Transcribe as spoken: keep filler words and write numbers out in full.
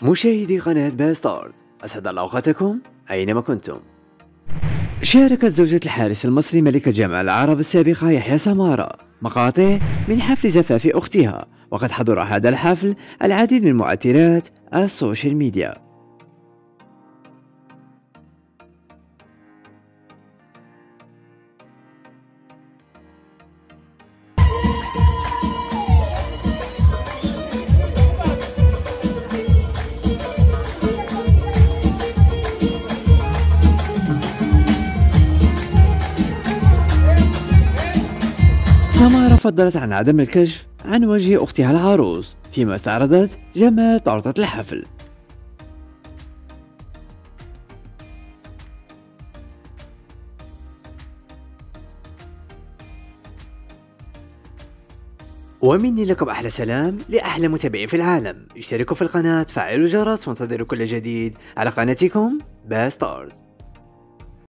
مشاهدي قناة باستارز، أسعد الله أوقاتكم أينما كنتم. شاركت زوجة الحارس المصري ملكة جامع العرب السابقة يحيى سمارة مقاطع من حفل زفاف أختها، وقد حضر هذا الحفل العديد من مؤثرات السوشيال ميديا. سمارة فضلت عن عدم الكشف عن وجه أختها العروس فيما استعرضت جمال طرطة الحفل. ومني لكم أحلى سلام لأحلى متابعين في العالم. اشتركوا في القناة، فعلوا الجرس، وانتظروا كل جديد على قناتكم باستارز.